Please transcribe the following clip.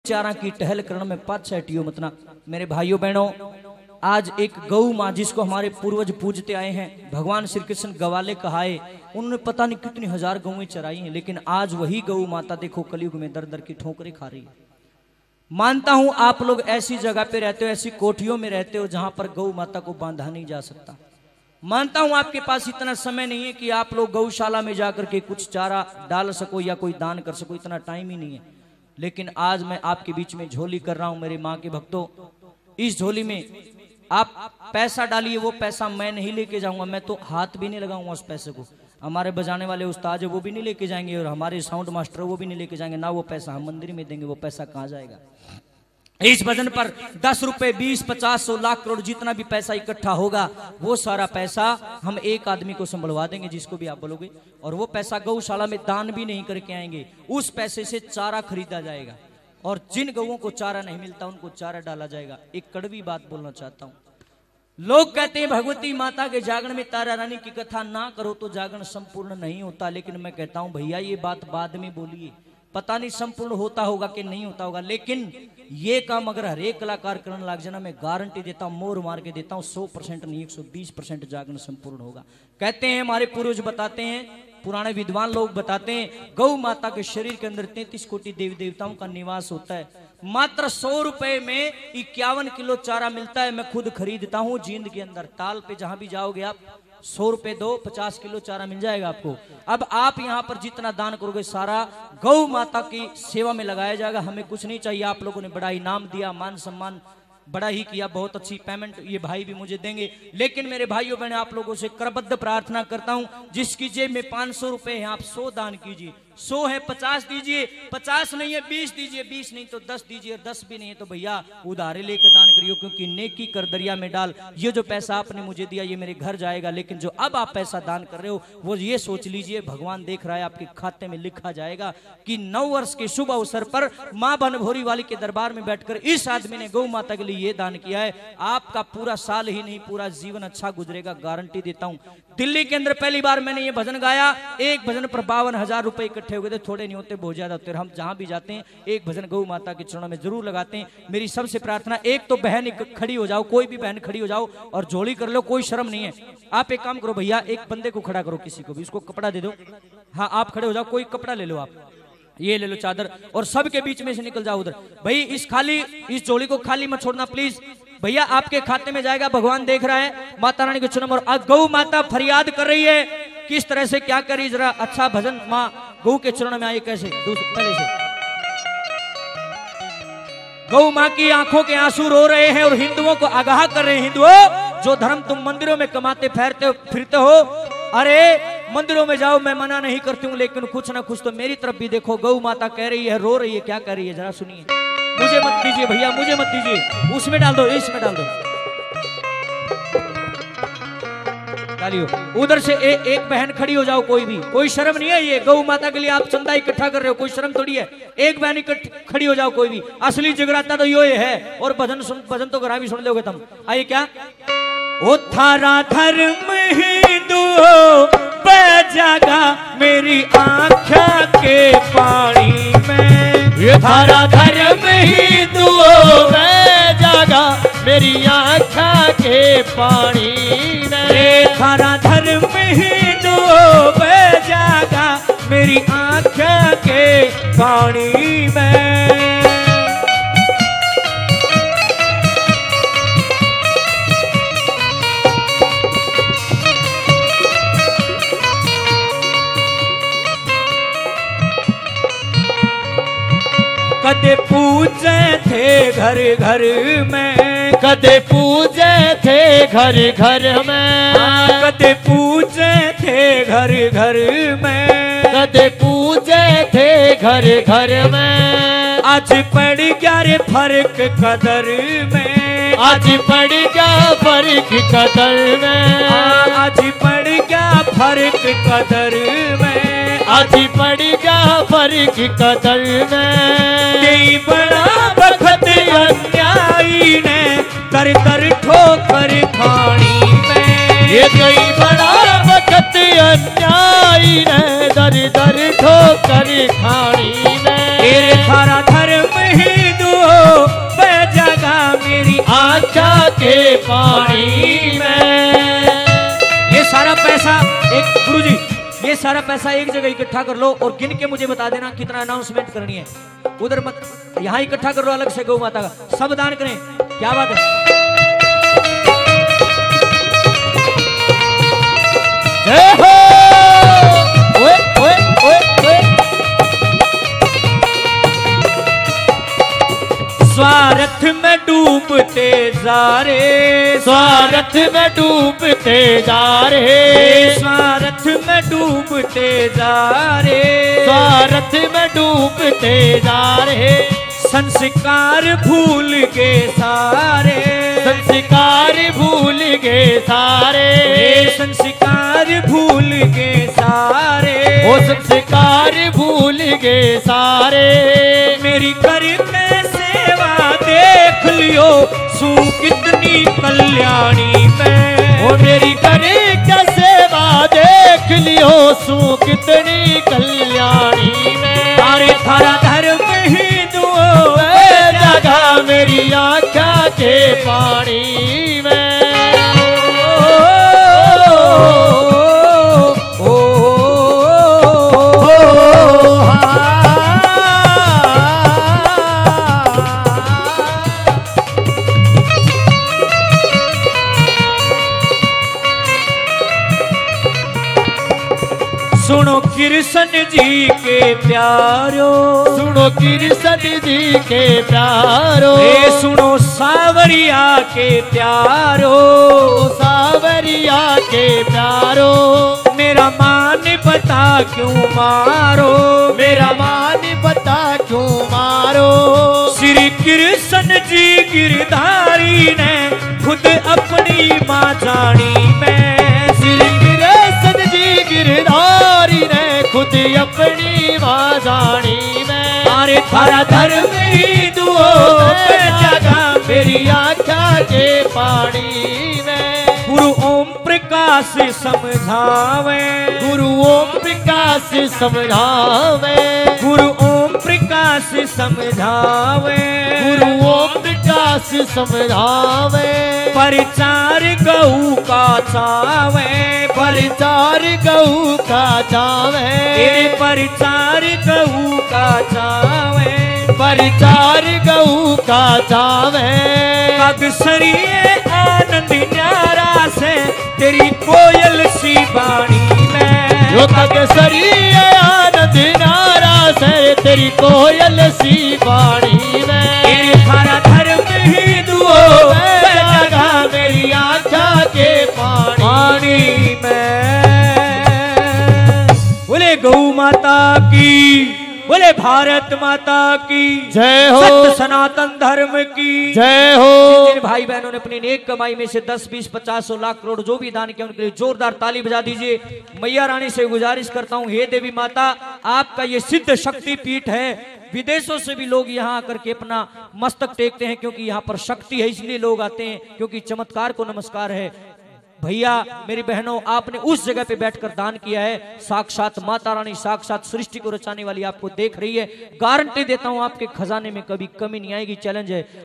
चारा की टहल करण में पाछ हटियो मतना। मेरे भाइयों बहनों, आज एक गौ माँ जिसको हमारे पूर्वज पूजते आए हैं, भगवान श्री कृष्ण गवाले कहाए, उन्होंने पता नहीं कितनी हजार गौएं चराई हैं, लेकिन आज वही गौ माता देखो कलयुग में दर दर की ठोकरें खा रही है। मानता हूं आप लोग ऐसी जगह पे रहते हो, ऐसी कोठियों में रहते हो जहां पर गौ माता को बांधा नहीं जा सकता। मानता हूं आपके पास इतना समय नहीं है कि आप लोग गौशाला में जाकर के कुछ चारा डाल सको या कोई दान कर सको, इतना टाइम ही नहीं है। लेकिन आज मैं आपके बीच में झोली कर रहा हूं मेरे माँ के भक्तों। इस झोली में आप पैसा डालिए, वो पैसा मैं नहीं लेके जाऊंगा, मैं तो हाथ भी नहीं लगाऊंगा उस पैसे को। हमारे बजाने वाले उस्ताद है वो भी नहीं लेके जाएंगे, और हमारे साउंड मास्टर वो भी नहीं लेके जाएंगे, ना वो पैसा हम मंदिर में देंगे। वो पैसा कहाँ जाएगा? इस भजन पर 10 रुपए 20 50 100 लाख करोड़ जितना भी पैसा इकट्ठा होगा, वो सारा पैसा हम एक आदमी को संभलवा देंगे, जिसको भी आप बोलोगे, और वो पैसा गौशाला में दान भी नहीं करके आएंगे। उस पैसे से चारा खरीदा जाएगा, और जिन गौओं को चारा नहीं मिलता उनको चारा डाला जाएगा। एक कड़वी बात बोलना चाहता हूं। लोग कहते हैं भगवती माता के जागरण में तारा रानी की कथा ना करो तो जागरण संपूर्ण नहीं होता, लेकिन मैं कहता हूं भैया ये बात बाद में बोलिए, पता नहीं संपूर्ण होता होगा कि नहीं होता होगा, लेकिन ये काम अगर हर एक कलाकार करने लग जाना, मैं गारंटी देता हूं, मोर मार के देता हूं, 100% नहीं 120% जागरण संपूर्ण होगा। कहते हैं हमारे पूर्वज बताते हैं, पुराने विद्वान लोग बताते हैं, गौ माता के शरीर के अंदर 33 कोटि देवी देवताओं का निवास होता है। मात्र 100 रुपए में 51 किलो चारा मिलता है। मैं खुद खरीदता हूं जींद के अंदर, ताल पे जहां भी जाओगे आप 100 रुपए दो, 50 किलो चारा मिल जाएगा आपको। अब आप यहाँ पर जितना दान करोगे सारा गौ माता की सेवा में लगाया जाएगा। हमें कुछ नहीं चाहिए। आप लोगों ने बड़ा इनाम दिया, मान सम्मान बड़ा ही किया, बहुत अच्छी पेमेंट ये भाई भी मुझे देंगे, लेकिन मेरे भाइयों बहनों आप लोगों से करबद्ध प्रार्थना करता हूं, जिसकी जेब में 500 रुपए है आप 100 दान कीजिए। 100 है 50 दीजिए, 50 नहीं है 20 दीजिए, 20 नहीं तो 10 दीजिए, 10 भी नहीं है तो भैया उधारे लेकर दान करियो, क्योंकि नेकी कर दरिया में डाल। ये जो पैसा आपने मुझे दिया ये मेरे घर जाएगा, लेकिन जो अब आप पैसा दान कर रहे हो वो ये सोच लीजिए भगवान देख रहा है, आपके खाते में लिखा जाएगा कि 9 वर्ष के शुभ अवसर पर माँ बनभोरी वाली के दरबार में बैठकर इस आदमी ने गौ माता के लिए ये दान किया है। आपका पूरा साल ही नहीं पूरा जीवन अच्छा गुजरेगा, गारंटी देता हूं। दिल्ली के अंदर पहली बार मैंने ये भजन गाया, एक भजन पर 52,000 रुपए इकट्ठे हो गए थे, थोड़े नहीं होते बहुत ज्यादा होते। हम जहां भी जाते हैं एक भजन गौ माता के चरणों में जरूर लगाते हैं। मेरी सबसे प्रार्थना, एक तो बहन खड़ी हो जाओ, कोई भी बहन खड़ी हो जाओ और झोली कर लो, कोई शर्म नहीं है। आप एक काम करो भैया, एक बंदे को खड़ा करो, किसी को भी, उसको कपड़ा दे दो। हाँ आप खड़े हो जाओ, कोई कपड़ा ले लो, आप ये ले लो चादर, और सबके बीच में से निकल जाओ उधर। भाई इस झोली को खाली मत छोड़ना प्लीज भैया, आपके खाते में जाएगा, भगवान देख रहा है। माता रानी के चरण, और गौ माता फरियाद कर रही है, किस तरह से क्या करी, जरा अच्छा भजन। माँ गौ के चरण में आइए, कैसे पहले से गौ माँ की आंखों के आंसू रो रहे हैं और हिंदुओं को आगाह कर रहे हैं, हिंदुओं जो धर्म तुम मंदिरों में कमाते फिरते हो, अरे मंदिरों में जाओ, मैं मना नहीं करती हूँ, लेकिन कुछ ना कुछ तो मेरी तरफ भी देखो। गौ माता कह रही है, रो रही है, क्या कह रही है जरा सुनिए। मुझे मत दीजिए भैया, मुझे मत दीजिए, उसमें डाल दो, इसमें डाल दो। उधर से एक बहन खड़ी हो जाओ, कोई भी, कोई शर्म नहीं है। ये गौ माता के लिए आप चंदा इकट्ठा कर रहे हो, कोई शर्म थोड़ी है। एक बहन खड़ी हो जाओ कोई भी, असली जगराता तो ये है। और भजन तो गरा भी सुन लोगे तुम। आइए क्या, ओ थारा धर्म हिंदू जागा मेरी आँखा के पानी में, ये थारा धर्म हिंदू जागा मेरी आँखा के पानी में, ये थारा धर्म हिंदू जागा मेरी आँखा के पानी में। कदे पूजे थे घर घर में, कदे पूजे थे घर घर में, कदे पूजे थे घर घर में, कदे पूजे थे घर घर में। आज पड़ गया रे फर्क कदर में, आज पड़ गया फर्क कदर में, आज पड़ गया फर्क कदर में, आज पड़ गया फर्क कदर में। यही बड़ा बखत अन्यायी ने कर कर ठोकर खानी में, ये कई बड़ा वक्त अन्यायी ने दर दर ठोकर खानी में। तेरे थारा धर्म ही एक गुरुजी, ये सारा पैसा एक जगह इकट्ठा कर लो और गिन के मुझे बता देना कितना अनाउंसमेंट करनी है। उधर मत, यहाँ इकट्ठा कर लो अलग से गौ माता का, सब दान करें। क्या बात है। जय हो। ओए ओए ओए ओए। स्वार्थ में डूबते जा रे, स्वार्थ में डूबते जा रहे, स्वार्थ में डूबते जा रे, स्वार्थ में डूबते जा रहे, संस्कार भूल के सारे, संस्कार भूल गए सारे, संस्कार भूल के सारे, वो संस्कार भूल गए सारे। मेरी करके सेवा देख लियो सू कितनी कल्याणी में, वो मेरी करे क्या सेवा देख लियो सू कितनी कल्याणी में। तारे थारा धर्म हिंदुओं जगह मेरी आँखा के पानी में। सुनो कृष्ण जी के प्यारो, सुनो कृष्ण जी के प्यारो, सुनो सावरिया के प्यारो, सावरिया के प्यारो। मेरा मान बता क्यों मारो, मेरा मान बता क्यों मारो। श्री कृष्ण जी गिरधारी ने खुद अपनी माँ जानी में, श्री कृष्ण जी गिरधारी ने खुद अपनी माँ जानी में। अरे थारा धर्म हिंदुओं जगह मेरी आँखा के पानी में। गुरु ओम प्रकाश समझावे, गुरु ओम प्रकाश समझावे, गुरु ओम प्रकाश समझावे, गुरु ओम प्रकाश समझावे। परिचार गऊ का चावे, परिचार गऊ का चावे, परिचार गऊ का चावे, परिचार गऊ का चावे। कगसरिये आनंद न्यारा से तेरी कोयल सी बाणी में, जो कगसरिये आनंद न्यारा से तेरी कोयल सी बाणी में। थारा धर्म हिंदुओं जगह मेरी आँखा के पानी में। बोले गौ माता की, बोले भारत माता की जय हो, सत्य सनातन धर्म की जय हो। जिन भाई बहनों ने अपनी नेक कमाई में से 10, 20, 50, 100 लाख करोड़ जो भी दान किया उनके लिए जोरदार ताली बजा दीजिए। मैया रानी से गुजारिश करता हूँ, हे देवी माता, आपका ये सिद्ध शक्ति पीठ है, विदेशों से भी लोग यहाँ आकर के अपना मस्तक टेकते हैं क्योंकि यहाँ पर शक्ति है, इसलिए लोग आते हैं क्योंकि चमत्कार को नमस्कार है। भैया मेरी बहनों, आपने उस जगह पे बैठकर दान किया है, साक्षात माता रानी, साक्षात सृष्टि को रचाने वाली आपको देख रही है। गारंटी देता हूं आपके खजाने में कभी कमी नहीं आएगी। चैलेंज है।